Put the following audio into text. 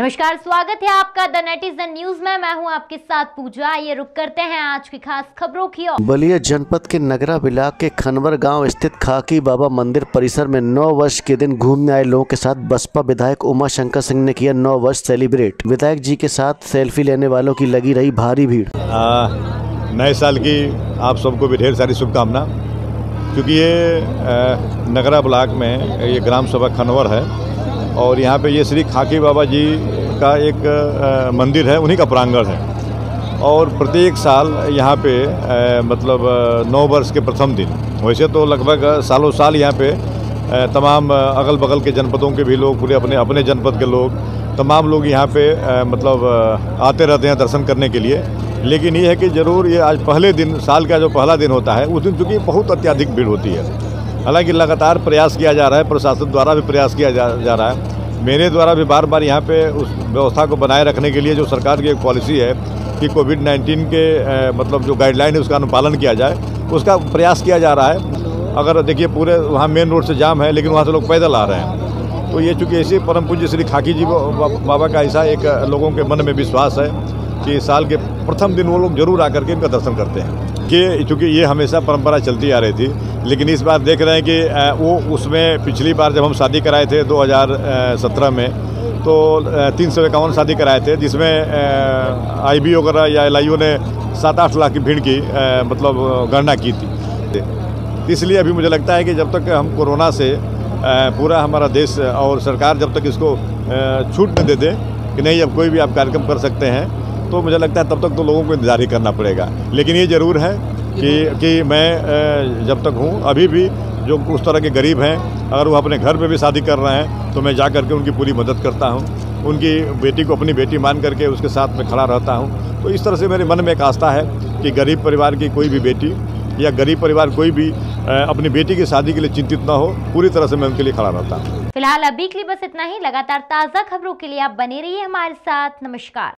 नमस्कार, स्वागत है आपका द नेटिजन न्यूज में। मैं हूं आपके साथ पूजा। ये रुक करते हैं आज की खास खबरों की ओर। बलिया जनपद के नगरा ब्लॉक के खनवर गांव स्थित खाकी बाबा मंदिर परिसर में 9 वर्ष के दिन घूमने आए लोगों के साथ बसपा विधायक उमा शंकर सिंह ने किया 9 वर्ष सेलिब्रेट। विधायक जी के साथ सेल्फी लेने वालों की लगी रही भारी भीड़। नए साल की आप सबको भी ढेर सारी शुभकामना, क्योंकि ये नगरा ब्लॉक में ये ग्राम सभा खनवर है और यहाँ पे ये श्री खाकी बाबा जी का एक मंदिर है, उन्हीं का प्रांगण है। और प्रत्येक साल यहाँ पे मतलब 9 वर्ष के प्रथम दिन, वैसे तो लगभग सालों साल यहाँ पे तमाम अगल बगल के जनपदों के भी लोग, पूरे अपने अपने जनपद के लोग, तमाम लोग यहाँ पे मतलब आते रहते हैं दर्शन करने के लिए। लेकिन ये है कि ज़रूर ये आज पहले दिन, साल का जो पहला दिन होता है, उस दिन चूँकि बहुत अत्यधिक भीड़ होती है। हालांकि लगातार प्रयास किया जा रहा है, प्रशासन द्वारा भी प्रयास किया जा रहा है, मेरे द्वारा भी बार बार यहाँ पे उस व्यवस्था को बनाए रखने के लिए जो सरकार की एक पॉलिसी है कि कोविड-19 के मतलब जो गाइडलाइन है उसका अनुपालन किया जाए, उसका प्रयास किया जा रहा है। अगर देखिए पूरे वहाँ मेन रोड से जाम है, लेकिन वहाँ से लोग पैदल आ रहे हैं। तो ये चूँकि ऐसे परम पूज्य श्री खाकी जी बाबा का ऐसा एक लोगों के मन में विश्वास है कि साल के प्रथम दिन वो लोग जरूर आकर के इनका दर्शन करते हैं। कि चूँकि ये हमेशा परंपरा चलती आ रही थी, लेकिन इस बार देख रहे हैं कि वो उसमें पिछली बार जब हम शादी कराए थे 2017 में, तो 351 शादी कराए थे, जिसमें IB वगैरह या LIO ने 7-8 लाख की भीड़ की मतलब गणना की थी। इसलिए अभी मुझे लगता है कि जब तक हम कोरोना से पूरा हमारा देश और सरकार जब तक इसको छूट न दे दे कि नहीं अब कोई भी आप कार्यक्रम कर सकते हैं, तो मुझे लगता है तब तक तो लोगों को इंतजार ही करना पड़ेगा। लेकिन ये ज़रूर है कि मैं जब तक हूँ, अभी भी जो उस तरह के गरीब हैं, अगर वो अपने घर में भी शादी कर रहे हैं तो मैं जा करके उनकी पूरी मदद करता हूँ। उनकी बेटी को अपनी बेटी मान करके उसके साथ में खड़ा रहता हूँ। तो इस तरह से मेरे मन में एक आस्था है कि गरीब परिवार की कोई भी बेटी या गरीब परिवार कोई भी अपनी बेटी की शादी के लिए चिंतित ना हो, पूरी तरह से मैं उनके लिए खड़ा रहता हूँ। फिलहाल अभी के लिए बस इतना ही। लगातार ताज़ा खबरों के लिए आप बने रहिए हमारे साथ। नमस्कार।